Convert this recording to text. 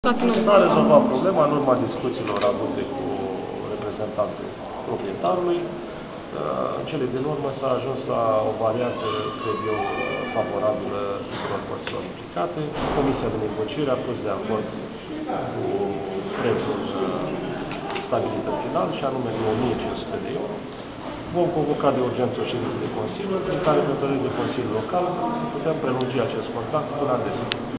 S-a rezolvat problema în urma discuțiilor avute cu reprezentantul proprietarului. În cele din urmă s-a ajuns la o variantă, cred eu, favorabilă tuturor părților implicate. Comisia de negociere a fost de acord cu prețul stabilit în final, și anume de 1500 de euro. Vom convoca de urgență o ședință de Consiliu, în care hotărâri de Consiliul Local să putem prelungi acest contract până în de zi.